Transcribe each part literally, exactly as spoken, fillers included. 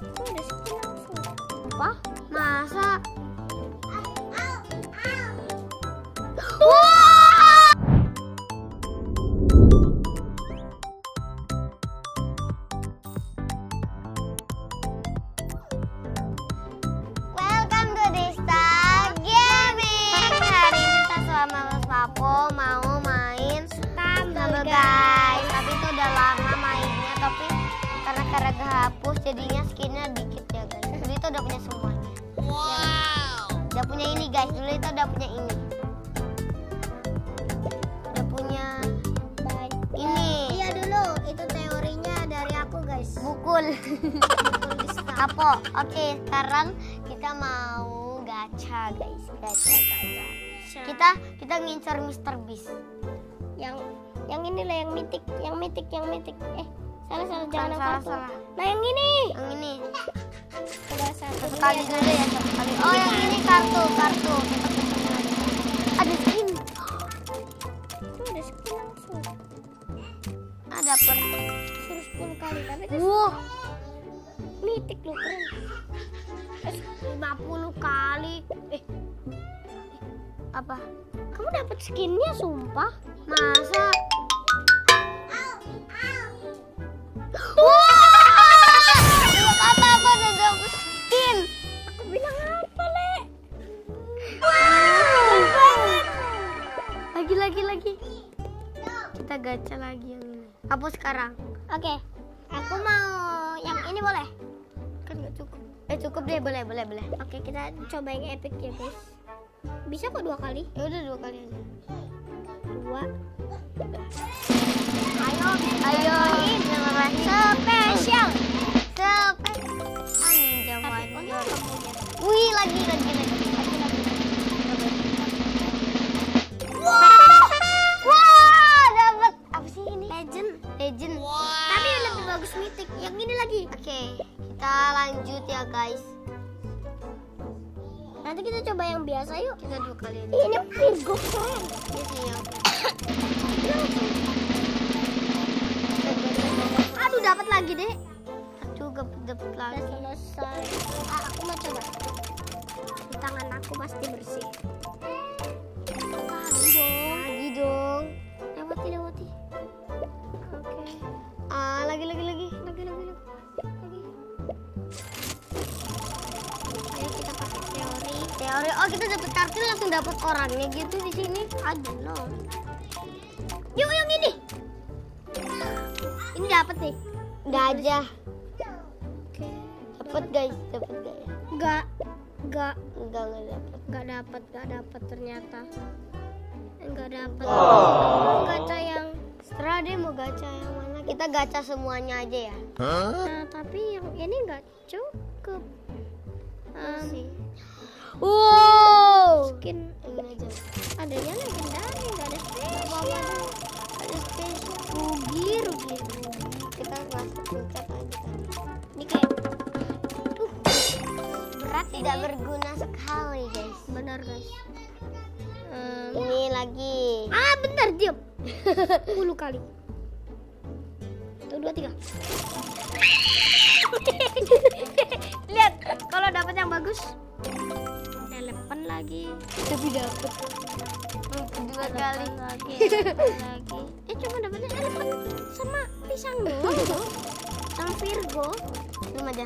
Kok ada skin langsung? Apa? Masa? Guys, tapi itu udah lama mainnya, tapi karena karena kehapus jadinya skinnya dikit ya guys. Dulu itu udah punya semuanya. Wow. Udah punya ini guys, dulu itu udah punya ini. Udah punya ini. Iya dulu, itu teorinya dari aku guys. Bukul. Kapok. Oke, sekarang kita mau gacha guys, gacha gacha. Kita kita ngincar mister Beast. Yang yang ini lah, yang mitik, yang mitik, yang mitik. Eh, salah salah jangan yang salah, kartu. salah. Nah yang ini. Yang ini. Udah satu Sekali dulu ya, satu kali. Oh yang ini kartu, kartu. Ada skin. Itu ada skin langsung. Ah dapat. Suruh sepuluh kali, tapi itu Wow. mitik loh, keren. Eh, lima puluh kali. Eh, Apa? kamu dapat skinnya sumpah? Masa? Wah! Apa apa udah dapat skin? Aku bilang apa, Le? Lagi lagi lagi. Kita gacha lagi yang ini. Hapus sekarang. Oke, aku mau yang ini boleh? Kan nggak cukup. Eh cukup deh, boleh boleh boleh. Oke, kita coba yang epic ya guys. Bisa kok dua kali? Ya udah dua kali aja. Dua. Ayo, ayo. Spesial. Sepe. Ah ninja warrior. Wih lagi lagi lagi. Lagi lagi. Wah, wah dapat apa sih ini? Legend. Legend. Tapi lebih bagus mythic. Yang ini lagi. Oke, kita lanjut ya guys. Nanti kita coba yang biasa yuk. Kita dua kali aja. Ini Virgo keren. Ini sih yang. Aduh, dapat lagi deh. Aduh, gak dapat lagi. Udah selesai. Ah, aku mau coba. Di tangan aku pasti bersih. Lagi dong. Lagi dong. Lewati, lewati. Oke. Ah, lagi lagi lagi. Lagi, lagi, lagi. Lagi. Ayo kita pakai teori. Teori. Oh, kita dapat kartu langsung dapat orangnya gitu di sini. Aduh, no. Yuk, yang ini. Ini dapat nih. Gajah. Oke. Dapat guys, dapat gak ya? Enggak. Enggak. Enggak enggak dapat. Enggak dapat, enggak dapat ternyata. Enggak dapat. Oh. Gacha yang Setelah deh mau gacha yang mana? Kita gacha semuanya aja ya. nah, tapi yang ini enggak cukup. Um, Sih. Wow. skin Ini aja. adanya legendaris, enggak ada spesial. Ada spesial. Rugi, rugi, rugi. Kita masuk puncak aja kan. Ini kayak uh, berat Tidak ini. berguna sekali guys. Benar guys. Um, Ini lagi. ah bentar diam. sepuluh kali. Satu, dua, tiga. Lihat, kalau dapat yang bagus. Eleven lagi. Tapi dapat. Dua kali. Lagi, eleven lagi. Eh cuma dapatnya eleven sama pisang doang loh. Sama Virgo. Belum aja.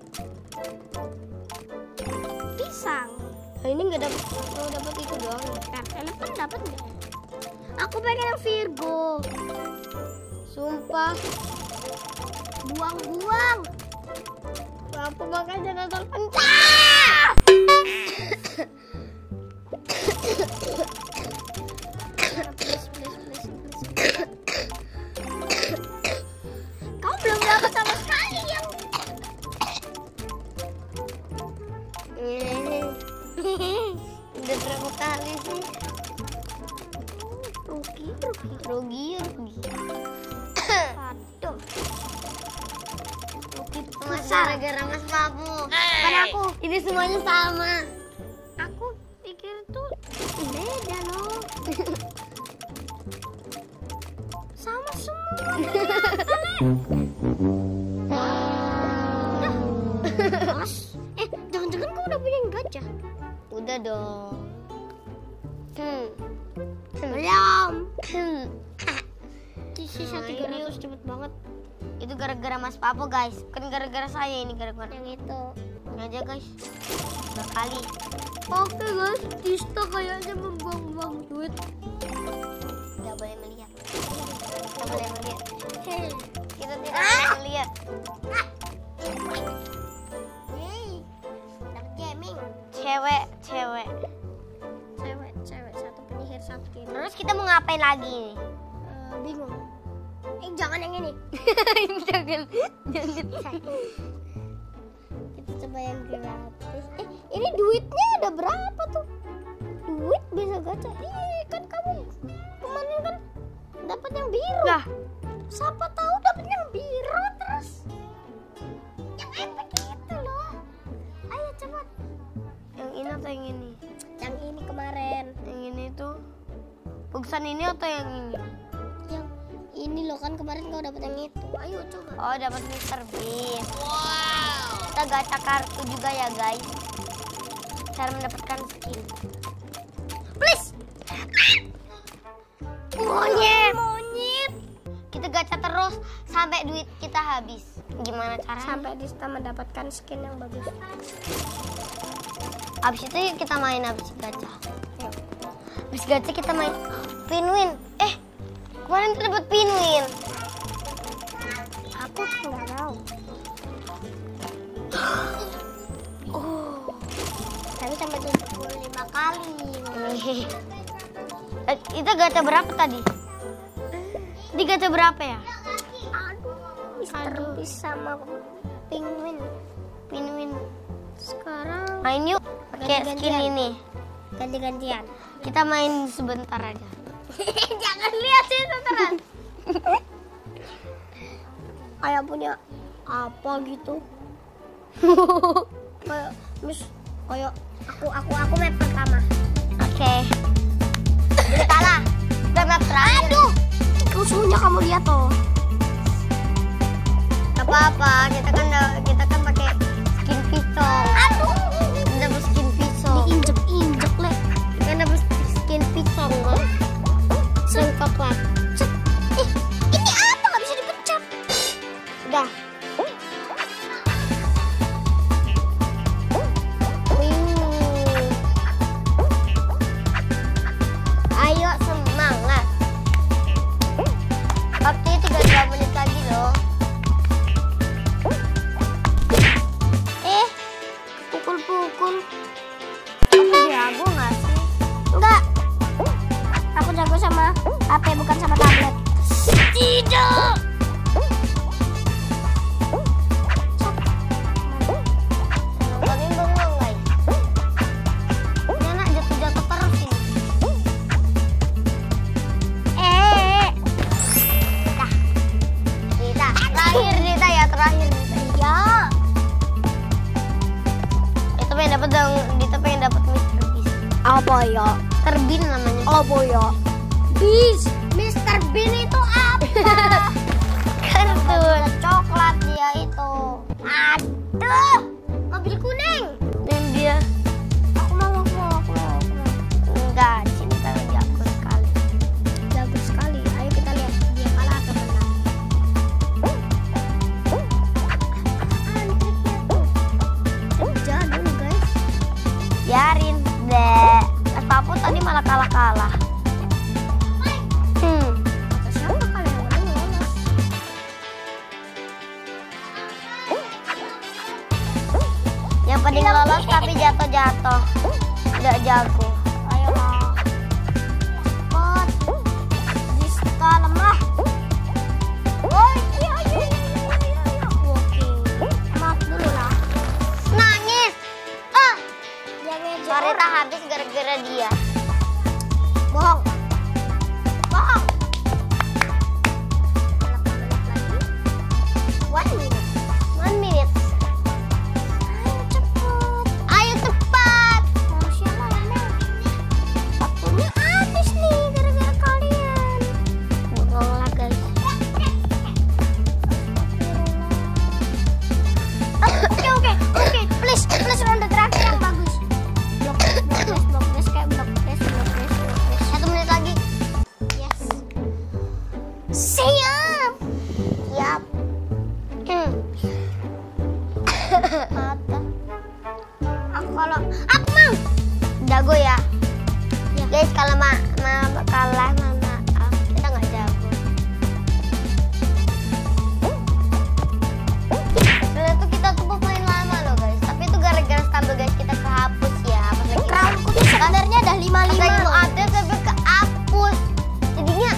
Pisang. Nah, ini nggak dapat. Oh, dapat itu doang. Kan eleven dapat nggak? Aku pengen yang Virgo. Sumpah. Buang-buang. Apa makanya nonton pencah? Please, please, please, please. Kau belum dapat sama sekali yang Udah berapa kali sih? rugi, rugi. Rugi, rugi. Aduh. Rugi Mas besar. gara-gara Mas Papu. Bukan aku. Ini semuanya sama. Aku pikir tuh beda loh. Sama semua. Mas, eh jangan-jangan kau udah punya gacha? Udah dong. Hmm. Belum. Hmm. Sisa tiga ratus cepet banget. Itu gara-gara Mas Papo guys, bukan gara-gara saya ini, gara-gara Yang itu. ini aja guys. Dua kali. Oke guys, Tista kayaknya membuang-buang duit. Gak boleh melihat. Gak boleh melihat. Kita tidak boleh melihat. Yeay, dapat gaming. Cewek, cewek. Cewek, cewek satu penyihir satu gaming. Terus kita mau ngapain lagi nih? Eh, bingung. Eh jangan yang ini. Jangan, jangan. Kita coba yang gratis. Eh ini duitnya ada berapa tuh? Duit bisa gacha. Ih kan kamu kemarin kan dapat yang biru. Lah, Siapa tahu dapat yang biru terus. Yang epic itu loh. Ayo cepat. yang ini atau yang ini? Yang ini kemarin. Yang ini tuh bungkusan ini atau yang ini? Yang ini loh kan kemarin kau dapat yang itu. Ayo coba. Oh, dapat Mister Bean. Wow. Kita gacha kartu juga ya guys. Cara mendapatkan skin. Please. Monyet. Monyet. Kita gacha terus sampai duit kita habis. Gimana caranya? Sampai Dista mendapatkan skin yang bagus. Abis itu yuk kita main abis gacha. Yuk. Abis gacha kita main pinwin. Eh, kemarin tuh dapat pinwin. Aku nggak tahu. Oh, Tapi sampai tujuh puluh lima kali. ini. Eh, kita gacha berapa tadi? Tadi gacha berapa ya? Aduh, Mister Beast sama Penguin. Pinwin. Sekarang Main yuk. Pakai skin Ganti-gantian. ini. ganti-gantian. Kita main sebentar aja. Jangan lihat sih terus. Kayak punya apa gitu. Kayak mis kayak aku aku aku map pertama. Oke. Jadi kalah. Udah map terakhir. Aduh, musuhnya kamu lihat tuh. Gak apa-apa. Kita kan kita kan pakai skin pisau. Aduh, Kita dapat skin pisau. diinjek-injek le. Kita dapat skin pisau. Sengkaplat. Cet. Eh, ini apa nggak bisa dipencet? Udah. Ayo semangat. Waktunya tiga puluh dua menit lagi loh. Eh, pukul-pukul. Kamu jago nggak sih? Enggak. Aku jago sama H P bukan sama tablet. Tidak. Nontonin bengong guys. Ini anak jatuh-jatuh terus ini. Eh, Dah. Dita, terakhir Dita ya, terakhir Dita. ya. Itu pengen dapat dong, Dita pengen dapat Mister Beast. Apa ya? Terbin namanya. Apa ya? Bis, Mister Bean itu apa? Kartun. Coklat dia itu. Aduh, mobil kuning. Dan dia Aku mau, aku mau, aku mau, aku mau. enggak cinta jago sekali. Jago sekali. Ayo kita lihat dia kalah atau menang. Antriknya tuh. Kerja dulu guys. Biarin deh. Mas Papo tadi malah kalah-kalah. Hmm. Kata siapa kalian yang menang lolos? Yang paling lolos tapi jatuh-jatuh. Nggak jago. Ayo lah. Cepet. Dista lemah. Oh iya iya iya iya iya. iya. Oke. Maaf dulu lah. Nangis. Ah, Dia ngejek Sarita orang. habis gara-gara dia. Bohong. Bohong. delapan menit lagi. One minute. One minute. Ayo cepet. Ayo cepat. Manusia lama. Waktunya habis nih gara-gara kalian. Bohong lah guys. Oke oke Aku mau. Jago ya. Ya. Guys, kalau ma ma kalah ma maaf, kita nggak jago. Sebenarnya tuh kita tuh main lama loh guys, tapi itu gara-gara stumble guys kita kehapus ya. Pas lagi Crownku tuh sebenarnya ada lima pas lima lagi mau loh. update tapi kehapus. Jadinya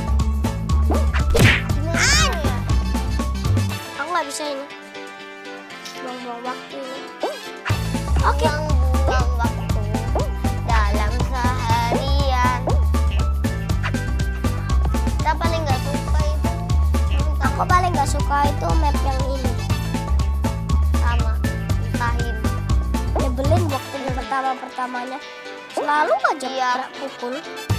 gimana ya? Aku nggak bisa ini. Buang-buang waktu ini. Oke. Buang-buang waktu dalam seharian. Kita paling nggak suka itu. Aku paling nggak suka itu map yang ini. Sama usahin. Nyebelin waktu pertama pertamanya. Selalu aja Iya. gerak pukul.